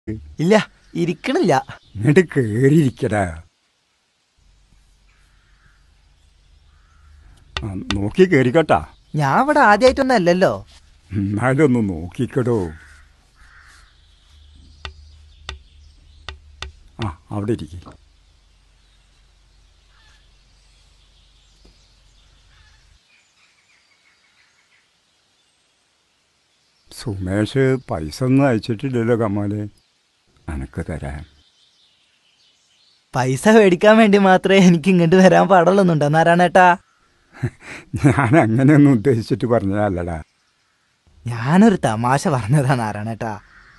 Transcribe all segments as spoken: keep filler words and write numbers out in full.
ഇല്ല, ഇരിക്കണില്ല. എന്നിട്ട് കേറിയിരിക്കടാ. നോക്കി കേറിക്കട്ടാ. ഞാൻ ഇവിടെ ആദ്യമായിട്ടൊന്നും അല്ലല്ലോ. എന്നാലും ഒന്ന് നോക്കിക്കടോ. ആ അവിടെ ഇരിക്കും. സുമേഷ് പൈസ ഒന്നും അയച്ചിട്ടില്ലല്ലോ കമാലെ. അനക്ക് തരാൻ പൈസ മേടിക്കാൻ വേണ്ടി മാത്രമേ എനിക്ക് ഇങ്ങോട്ട് വരാൻ പാടുള്ളൂന്നുണ്ടോ നാരായണേട്ടാ? ഞാൻ അങ്ങനെയൊന്നും ഉദ്ദേശിച്ചിട്ട് പറഞ്ഞതല്ലടാ. ഞാനൊരു തമാശ പറഞ്ഞതാ നാരായണേട്ടാ.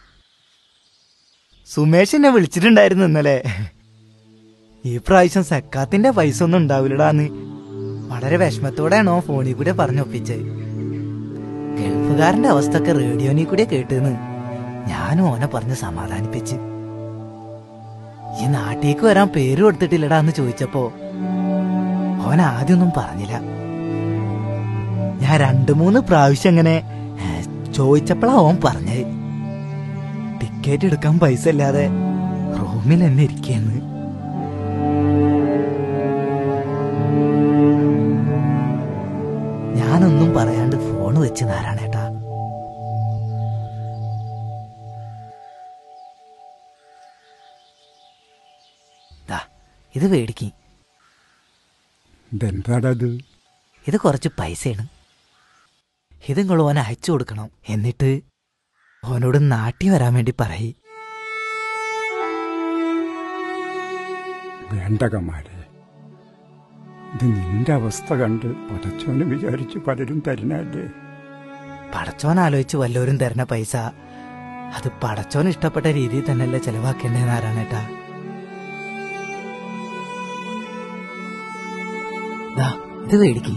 സുമേഷ് എന്നെ വിളിച്ചിട്ടുണ്ടായിരുന്നു ഇന്നലെ. ഈ പ്രാവശ്യം സക്കാത്തിന്റെ പൈസ ഒന്നും ഉണ്ടാവില്ലടാന്ന് വളരെ വിഷമത്തോടെയാണോ ഫോണിൽ കൂടെ പറഞ്ഞൊപ്പിച്ചത്. ഗൾഫുകാരന്റെ അവസ്ഥ ഒക്കെ റേഡിയോനിൽ കൂടെ കേട്ടെന്ന് ഞാനും ഓനെ പറഞ്ഞ് സമാധാനിപ്പിച്ച്. ഈ നാട്ടിലേക്ക് വരാൻ പേര് കൊടുത്തിട്ടില്ലടാ എന്ന് ചോദിച്ചപ്പോ ഓൻ ആദ്യമൊന്നും പറഞ്ഞില്ല. ഞാൻ രണ്ടു മൂന്ന് പ്രാവശ്യം അങ്ങനെ ചോദിച്ചപ്പോഴാ ഓൻ പറഞ്ഞത് ടിക്കറ്റ് എടുക്കാൻ പൈസ ഇല്ലാതെ റൂമിൽ തന്നെ ഇരിക്കുന്നു. ഞാനൊന്നും പറയാണ്ട് ഫോൺ വെച്ച് നാരായണേട്ടാ. ഇത് മേടിക്കി. ഇതെന്താടത്? ഇത് കുറച്ച് പൈസയാണ്. ഇത് നിങ്ങൾ ഓൻ അയച്ചു കൊടുക്കണം. എന്നിട്ട് ഓനോട് നാട്ടി വരാൻ വേണ്ടി പറയ്. വേണ്ട കമാലെ, ഇത് നിന്റെ അവസ്ഥ കണ്ട് പടച്ചോനെ വിചാരിച്ച് പലരും തരുന്നല്ലേ. പടച്ചോൻ ആലോചിച്ച് വല്ലവരും തരുന്ന പൈസ അത് പടച്ചോൻ ഇഷ്ടപ്പെട്ട രീതിയിൽ തന്നെയല്ലേ ചെലവാക്കേണ്ടേ നാരായണേട്ടാ. ഇത് മേടിക്ക്.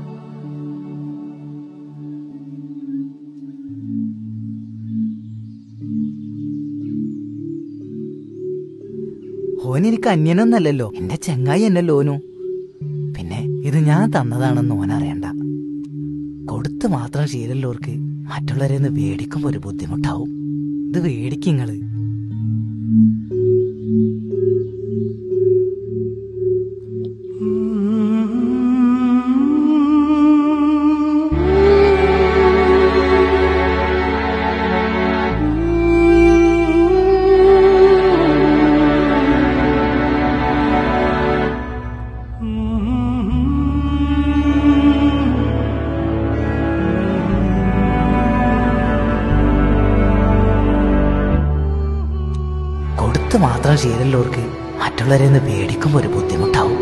ഓനെനിക്ക് അന്യനൊന്നല്ലല്ലോ, എന്റെ ചെങ്ങായി എന്നല്ലോ ഓനു. പിന്നെ ഇത് ഞാൻ തന്നതാണെന്ന് ഓനറിയണ്ട. കൊടുത്ത് മാത്രം ശീലമുള്ളവർക്ക് മറ്റുള്ളവരെ നിന്ന് വേടിക്കുമ്പോ ഒരു ബുദ്ധിമുട്ടാവും. ഇത് വേടിക്കിങ്ങള്. മാത്രം ശീലമുള്ളവർക്ക് മറ്റുള്ളവരെ നിന്ന് പേടിക്കുമ്പോ ഒരു ബുദ്ധിമുട്ടാവും.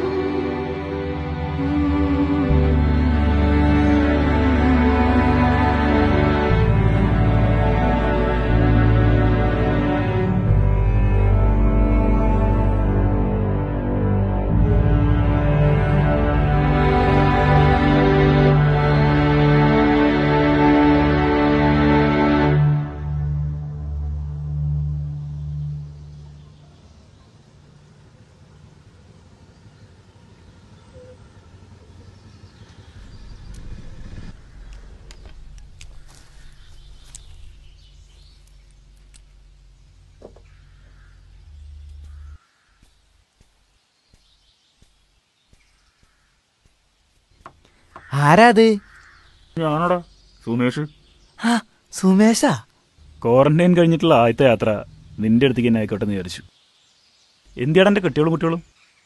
ആരാത്? ഞാനോടാ സുമേഷ്. ആ സുമേഷാ. ക്വാറന്റൈൻ കഴിഞ്ഞിട്ടുള്ള ആദ്യത്തെ യാത്ര നിന്റെ അടുത്തേക്ക് തന്നെ ആയിക്കോട്ടെ എന്ന് വിചാരിച്ചു. എന്തിയാടാ എൻ്റെ കുട്ടികളും കുട്ടികളും?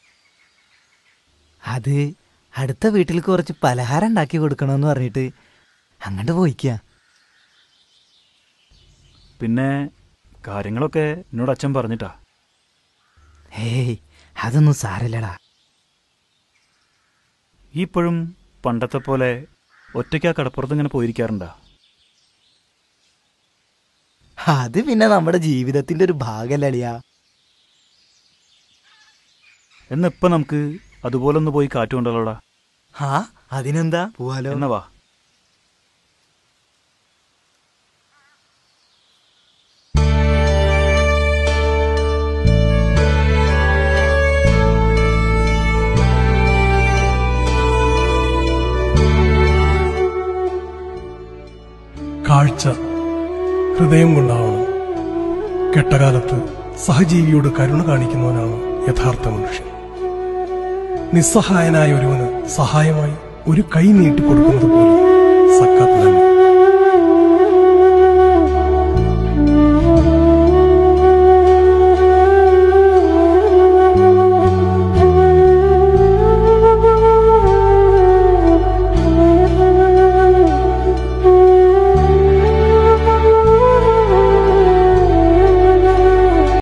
അത് അടുത്ത വീട്ടിൽ കുറച്ച് പലഹാരം ഉണ്ടാക്കി കൊടുക്കണമെന്ന് പറഞ്ഞിട്ട് അങ്ങോട്ട് പോയിക്ക. പിന്നെ കാര്യങ്ങളൊക്കെ എന്നോട് അച്ഛൻ പറഞ്ഞിട്ടാ. ഏയ് അതൊന്നും സാരല്ലടാ. ഈ ഇപ്പോഴും പണ്ടത്തെ പോലെ ഒറ്റയ്ക്ക് ആ കടപ്പുറത്ത് ഇങ്ങനെ പോയിരിക്കാറുണ്ടാ? അത് പിന്നെ നമ്മുടെ ജീവിതത്തിന്റെ ഒരു ഭാഗമല്ലടിയാ. എന്നിപ്പം നമുക്ക് അതുപോലെ ഒന്ന് പോയി കാറ്റ് കൊണ്ടല്ലോടാ. ആ അതിനെന്താ, പോവാലോ. എന്നാ വാ. കാഴ്ച ഹൃദയം കൊണ്ടാവണം, കെട്ടകാലത്ത് സഹജീവിയോട് കരുണ കാണിക്കുന്നവനാണ് യഥാർത്ഥ മനുഷ്യൻ. നിസ്സഹായനായ ഒരുവന് സഹായമായി ഒരു കൈ നീട്ടിക്കൊടുക്കുന്നത് പോലെ സക്കാത്ത് തന്നെ.